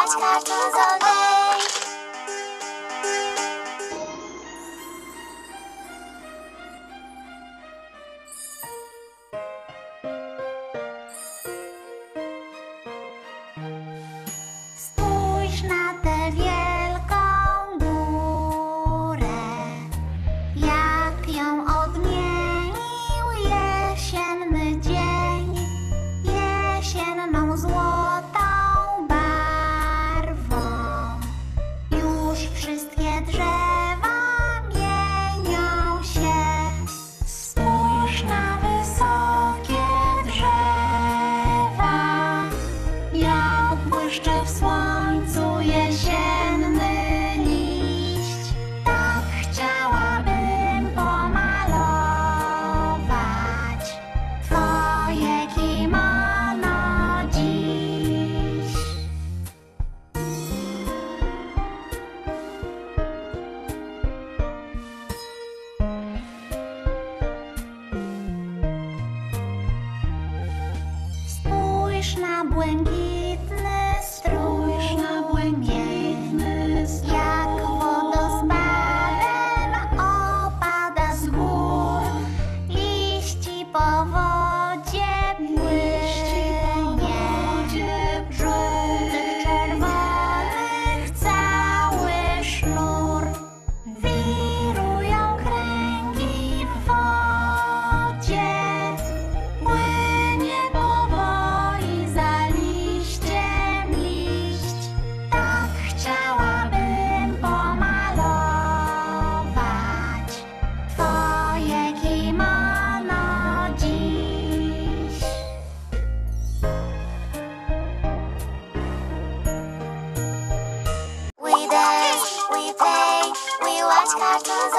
watch cartoons all day. Spójrz na tę wielką górę, jak ją odmienił jesienny dzień, jesienną złotą barwą. Już wszystkie drzewa mienią się. Spójrz na wysokie drzewa, jak błyszczy w słońcu jesienny liść. Tak chciałabym pomalować twoje kimono dziś. Spójrz na błękitny strój, jak wodospadem opada z gór, liści po wodzie płynie, żółtych, czerwonych cały sznur. Wirują kręgi w wodzie, płynie powoli za liściem liść. Tak chciałabym pomalować twoje kimono dziś. We dance, we play, we watch cartoons